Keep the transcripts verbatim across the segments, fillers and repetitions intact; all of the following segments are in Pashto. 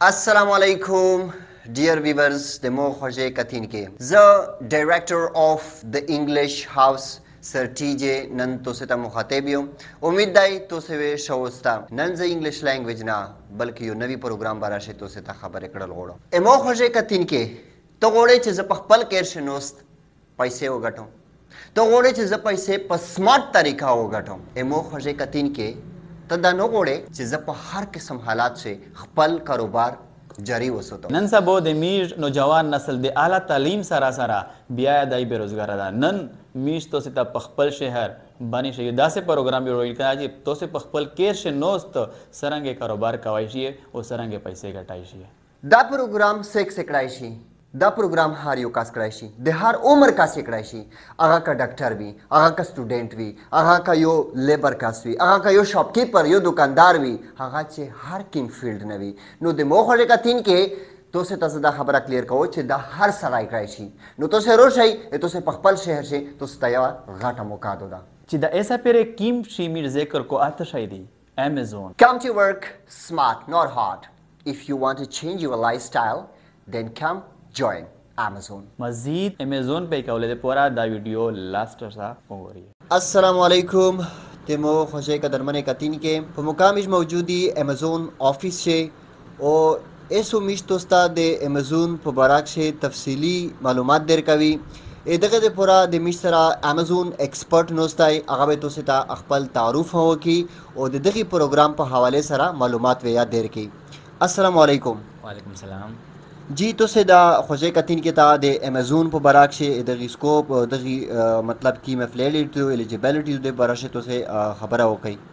Assalamualaikum, dear viewers. The mo khoje katin ke the director of the English House Sir T J nan to se ta mukhatebio umid dai to se we shawsta nan ze English language na balki yo navi program barashe to se ta khabare kdal godo e mo khoje katin ke to gode che ze pakhpal ker shnost paise ogato to gode che ze paise pa smart tarika ogato e mo khoje katin ke تدا نو غوړې چې زه په هر قسم حالات سے خپل کاروبار جاری وساتم. نن سبا د میش نوجوان نسل د اعلی تعلیم سره سره بیا دای بیروزګار ده. نن میش تو ستا په خپل شهر باندې شي داسې پروګرام جوړ کړی چې تو سه په خپل کیر شه نوست سرنګ کاروبار کوي شي او سرنګ پیسې ګټای شي. دا پروګرام سیک سکړای شي. دا پروګرام هر یو کاس کړای شي د هر عمر کاس کړای شي هغه کا ډاکټر وي هغه کا سټوډنټ وي هغه کا یو لیبر کاس وي هغه کا یو شاپ کیپر یو دکاندار وي هغه چې هر کیم فیلډ نه وي نو د موخه کا تین کې تو سے تاسو دا خبره کلیر کوو چې دا هر سړی کړای شي نو تو سے روشي تو سے خپل شهر شي تو ستیا غاټه موقع ده چې دا ایسا پیره کیم شي میر ذکر کو آتا شایدی Amazon. Come to work smart, not hard. If you want to change your lifestyle, then come join Amazon. مزید Amazon पे کولې د پورا دا ویډیو لاست سره وګورئ. السلام علیکم تمو خوشی قدرمن کتین کې په مقامش موجودی Amazon آفیس شه او ایسو میشتوستا د Amazon په براک شه تفصیلی معلومات در کوي دغه د پورا د میشترا Amazon ایکسپرت نوستای هغه تو ستا خپل تعارف هو کی او د دغه پروګرام په حواله سره معلومات ویا در کی. السلام علیکم. وعلیکم السلام. جی تو سے دا خوشی کتین کے تا دے Amazon پو براک شے دغی سکوپ دغی مطلب کی مفلیلیٹی تو ایلیجیبیلیٹی دے براشے تو سے خبرہ ہو کئی.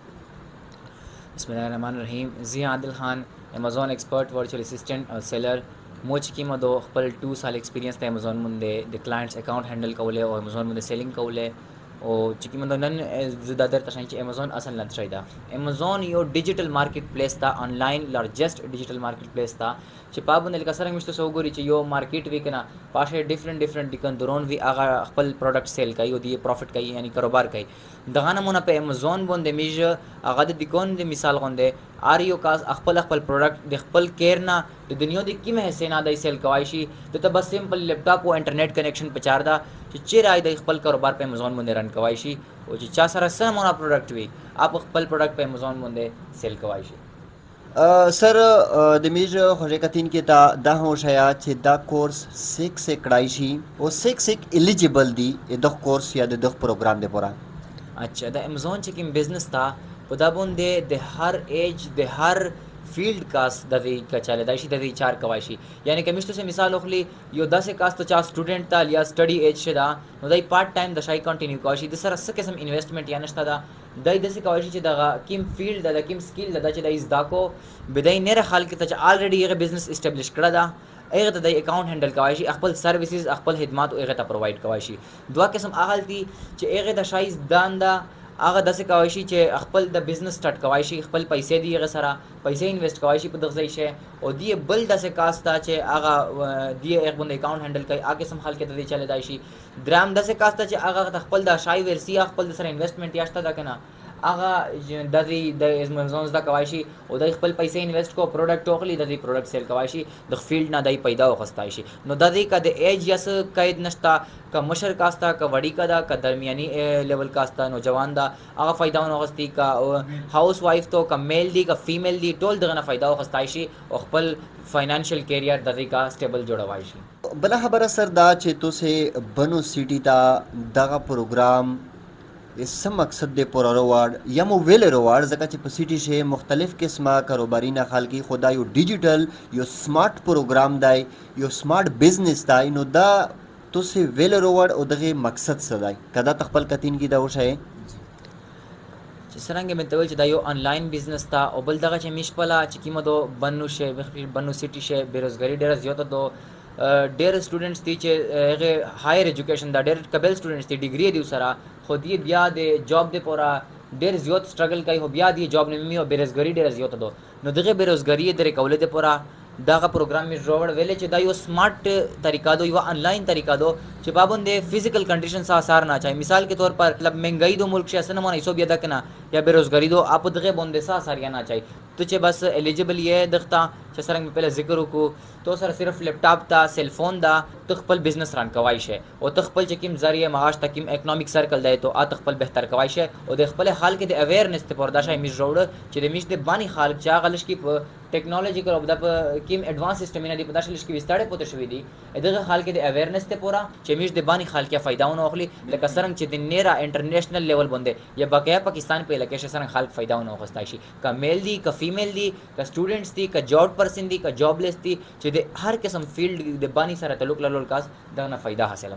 بسم اللہ الرحمن الرحیم. زی عادل خان Amazon ایکسپرٹ ورچوئل اسسٹنٹ اور سیلر مو چکی مدو خپل ٹو سال ایکسپیرینس تے Amazon مندے د کلائنٹس اکاؤنٹ ہینڈل کولے او Amazon مندے سیلنگ کولے او چکی مندو نن زدا در تشان چې Amazon اصل نه تشیدا. Amazon یو ډیجیټل مارکیټ پلیس تا آنلاین لارجسٹ ډیجیټل مارکیټ پلیس تا چې پابند لکه سره مشته سو ګوري چې یو مارکیټ وی کنه پاشه ډیفرنٹ ډیفرنٹ دکاندارون وی هغه خپل پروډکټ سیل کوي او دی پروفټ کوي یعنی کاروبار کوي دغه نمونه په Amazon باندې میج هغه د دکان د مثال غونډه ار یو کاس خپل خپل پروډکټ د خپل کیر نه د دنیا د کیمه حصے نه د سیل کوي شي ته بس سمپل لیپټاپ او انټرنیټ کنیکشن پچار دا چې چیرې د خپل کاروبار په Amazon باندې رن کوي شي او چې چا سره سمونه پروډکټ وي اپ خپل پروډکټ په Amazon باندې سیل کوي شي. سر د میج خوشی کتین کې تا دا هو شیا چې دا کورس سیک سے کړای شي او سیک سیک ایلیجیبل دی د کورس یا د پروګرام دی پورا. اچھا د Amazon چې کوم بزنس تا په دا باندې د هر ایج د هر فیلڈ کاس د وی کچاله دای شي د وی چار کوي شي یعنی کمیشته سے مثال اخلي یو داسې کاس ته چا سټوډنټ تا یا سټڈی ایج شدا نو دای پارت ټایم د شای کنټینیو کوي شي د سره څه قسم انویسټمنټ یا نشته دا دای داسې کوي شي چې د کیم فیلډ د کیم سکیل د چې د از دا کو بدای نه خال کې ته الریډي یو بزنس اسټابلیش کړه دا هغه ته د اکاؤنٹ هینډل کوي شي خپل سرویسز خپل خدمات هغه ته پرووایډ کوي شي دوه قسم اغل دي چې هغه د شایز داندا هغه داسې کوي شي چې خپل د بزنس سٹارټ کوي شي خپل پیسې دی هغه سره پیسې انویسټ کوي شي په دغه ځای شي او دی بل داسې کاستا چې هغه دی هغه باندې اکاؤنٹ هینډل کوي هغه سم حال کې ته چلے دی شي درام داسې کاستا چې هغه خپل د شای ورسی خپل سره انویسټمنټ یاشته دا کنه هغه د دې د Amazon دا کوي شي او د خپل پیسې انویسټ کو پروډکټ اوخلی د دې پروډکټ سیل کوي شي د فیلډ نه دای پیدا وخستای شي نو د دې کا د ایج یس قید نشتا کا مشر کاستا کا وړی کا دا کا درمیانی لیول کاستا نوجوان دا هغه فائدہ وغستی کا هاوس وایف تو کا میل دی کا فیمیل دی ټول دغه نه فائدہ وخستای شي او خپل فائنانشل کیریئر د دې کا سټیبل جوړوای شي. بلا خبره سر دا چې تو سے بنو سٹی تا دغه پروګرام سم مقصد دے پورا روارڈ یا مو ویل روارڈ زکا چې په سیټی شه مختلف قسمه کاروباری نه خلکی خدا یو ډیجیټل یو سمارټ پروګرام دی یو سمارټ بزنس دی نو دا تو سے ویل روارڈ او دغه مقصد څه دی کدا تخپل کتین کی دا وشه چې سرنګ مې ته چې دا یو آنلاین بزنس تا او بل دغه چې مشپلا چې کیمه دو بنو شه بنو سیټی شه بیروزګاری ډیر زیاته دو ډیر سټوډنټس دي چې هغه هایر ایجوکیشن دا ډیر قبل سټوډنټس دي ډیګری دی سره خو دی بیا د جاب د پورا ډیر زیات سټرګل کوي خو بیا دی جاب نه می او بیروزګاری ډیر زیات دو نو دغه بیروزګاری درې کوله د پورا دغه پروګرام می جوړ ویلې چې دا یو سمارټ طریقہ دو یو آنلاین طریقہ دو چې پابند فزیکل کنډیشن سره اثر نه چای مثال کے طور پر مطلب مہنگائی دو ملک سے اسنه مونږ ایسو بیا دکنه یا بیروزګاری دو اپ دغه باندې سره اثر یا نه چای تو چې بس الیجیبل یہ دغتا چې سره مې پهله ذکر وکړو تو سره صرف لیپټاپ دا سیل فون دا ته خپل بزنس ران کوای شي او ته خپل چې کوم ذریعہ معاش ته کوم اکنامک سرکل دی تو ا خپل بهتر کوای شي او د خپل حال کې د اویرنس ته پر دا شای میز جوړ چې د میش د بانی خالق چا غلش کی ټیکنالوژیکل او د کوم ایڈوانس سیستم نه دی په داشل کې وستاړې پوتې شوې دي دغه حال کې د اویرنس ته پورا چې میش د بانی خالق کې فائدہ ونه اخلي لکه څنګه چې د نیرا انټرنیشنل لیول باندې یا بقیا پاکستان په علاقې څخه خالق فائدہ ونه اخستای شي کا میل دی کا فیمیل دی کا سټوډنټس دی کا جاب پرسن دی کا جاب لیس دی چې د هر قسم فیلډ د بانی سره تعلق لرل کاس دغه نه فائدہ حاصل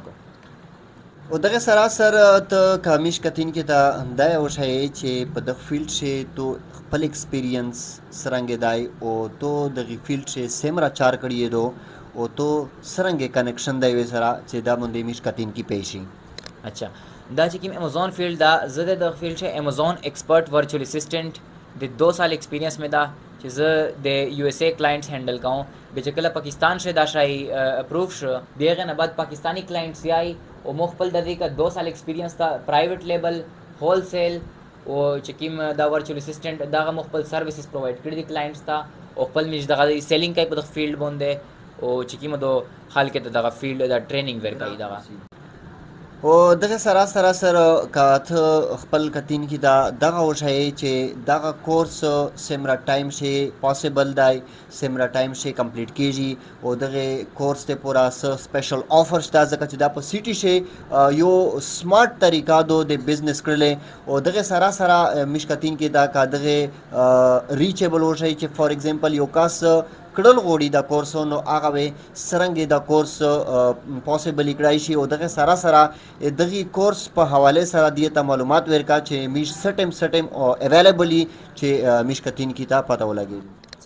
کړو او دغه سراسر ته کامیش کتین کې دا دا یو شی چې په د فیلډ شي تو خپل ایکسپیرینس سرنګ دای او تو دغه فیلډ شي سیمرا چار کړی دو او تو سرنګ کنیکشن دی سره چې دا مونږ میش کتین کې پېشي. اچھا دا چې کوم امازون فیلډ دا زه د فیلډ شه امازون ایکسپرت ورچوال اسسټنټ د دو سال ایکسپیرینس مې دا چې زه د یو ایس اے کلاینټس هینډل کوم به چې کله پاکستان شه دا شای اپروو شو دغه نه بعد پاکستانی کلاینټس یای او مخبل د دې کا دو سال ایکسپیرینس تا پرایویټ لیبل هول سیل او چې کوم دا ورچوال اسسټنټ دا مخبل سرویسز پرووایډ کړی دي کلاینټس تا او خپل میش دغه سیلینګ کوي په دغه فیلډ باندې او چې کوم دو حال کې دغه فیلډ دا ټریننګ ورکړي دغه او دغه سره سره سره کاته خپل کتین کی دا دغه وشای چې دغه کورس سیمرا ټایم شي پاسبل دی سیمرا ټایم شي کمپلیټ کیږي او دغه کورس ته پورا سپیشل آفر شته ځکه چې دا په سیټي شي یو سمارټ طریقہ دو د بزنس کړل او دغه سره سره مشکتین کی دا کا دغه ریچبل وشای چې فار ایگزامپل یو کاس کړل غوړي دا کورس نو هغه به سرنګ دا کورس پاسبل کړای شي او دغه سره سره دغه کورس په حواله سره د معلومات ورکا چې میش سټم سټم او اویلیبلی چې میش کتین کی تا پته ولګي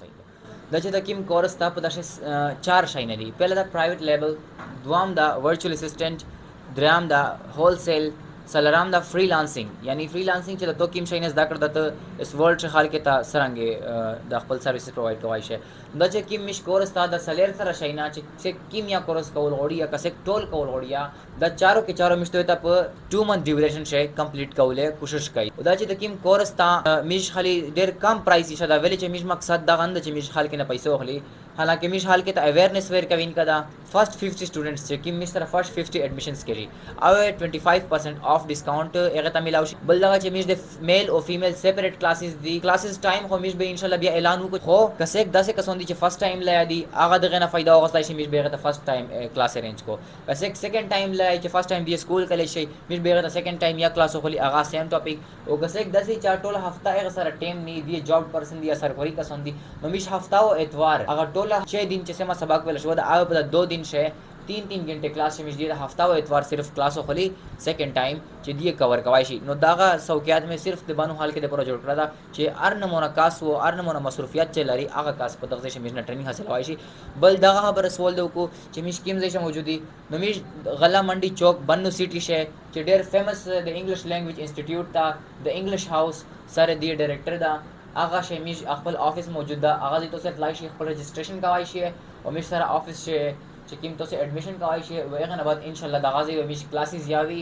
دا چې د کوم کورس تا په داسې چار شای نه دي پهله دا پرایویټ لیبل دوام دا ورچوال اسسټنټ درام دا هول سیل سلرام دا فریلانسینګ یعنی فریلانسینګ چې د تو کوم شای نه زده کړ د اس ورلد څخه حال کې تا سرنګ د خپل سرویس پرووایډ کوي شي دا چې کوم مش کورس تا د سلیر سره شای نه چې کوم یا کورس کول غوړي یا کسه ټول کول غوړي یا دا چارو کې چارو مشته ته په ټو منث ډیوریشن شي کمپلیټ کوله کوشش کوي دا چې د کوم کورس تا مش خالي ډیر کم پرایس شي دا ویل چې مش مقصد دا غند چې مش خال کې نه پیسې اخلي حالانکه مش حال کې ته اویرنس ور کوي کدا فرست پچاس سټوډنټس چې کوم مش سره فرست پچاس ایڈمیشنز کړي او پچیس پرسنٹ اف ډیسکاونټ هغه ته ملاوي بل دا چې مش د میل او فیمیل سیپریټ کلاسز دی کلاسز ټایم خو مش به ان شاء الله بیا اعلان وکړو خو کسه داسې کسون دي چې فرست ټایم لای دی هغه دغه نه فائدہ واغستای شي مش به ته فرست ټایم کلاس ارینج کو کسه سیکنډ ټایم لای چې فرست ټایم دی سکول کله شي مش به ته سیکنډ ټایم یا کلاس خو هغه سیم ټاپک او کسه داسې چا ټول هفته هغه سره ټایم نه دی جاب پرسن دی سرکاري کسون دي نو مش هفته او اتوار هغه ټول چھ دن چې ما سبق ویل شو دا هغه په دو دن شه तीन तीन घंटे क्लास में दिए हफ्ता व एतवार सिर्फ क्लास खोली सेकेंड टाइम चे दिए कवर कवायशी नो दागा सौकियात में सिर्फ दिबानु हाल के दे पर जोड़ करा चे अर नमूना कास वो अर नमूना मसरूफियत चे लरी आगा कास पर दगजे शमीज ट्रेनिंग हासिल वायशी बल दागा खबर सवाल दो को चे मिश किम जैसे मौजूदी नमीश गला मंडी चौक बन्नू सिटी शे चे डेर famous the English language institute था द इंग्लिश हाउस सारे दिए डायरेक्टर दा आगा शमीज अखबल ऑफिस मौजूद दा आगा जी तो से अप्लाई शे अखबल रजिस्ट्रेशन कवायशी है और मिश सारा ऑफिस शे چې کوم تاسو اډمیشن کوي شي وغه نه بعد ان شاء الله د غازي و میش کلاسز یاوي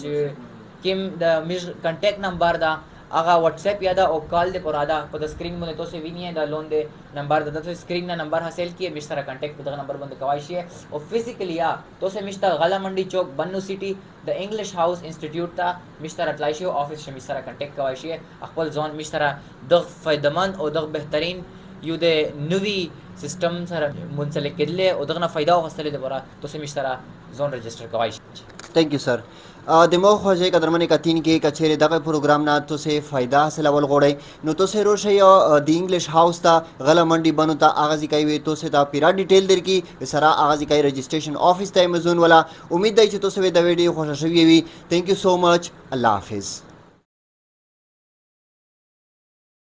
چې کوم د میش کانټیکټ نمبر دا هغه واتس اپ یا دا او کال دې پرادا په د سکرین باندې تاسو وینئ دا لون دې نمبر د تاسو سکرین نه نمبر حاصل کیه میش سره کانټیکټ په دغه نمبر باندې کوي شي او فزیکلی یا تاسو میش ته غلا منډي چوک بنو سیټي د انګلیش هاوس انسټیټیوټ ته میش سره اپلای شي او افیس شي میش سره کانټیکټ کوي شي خپل ځون میش سره د فائدمن او د بهترین یو د نوی سیستم سره منسلک کېدل او دغه فائدہ واخیستل د برا تاسو میش سره ځون رجسٹر کوي thank you sir د مو خوځي قدرمنې کتین کې کچېره دغه پروګرام نه تو سه فائدہ حاصل ول غوړی نو تو سه روشي د انګلیش هاوس تا غلا منډي بنو تا اغازي کوي تو سه دا پیرا ډیټیل در کی سره اغازي کوي رجسٹریشن افیس ته امازون والا امید دی چې تو سه د ویډیو خوښ شوی وي thank you so much الله حافظ.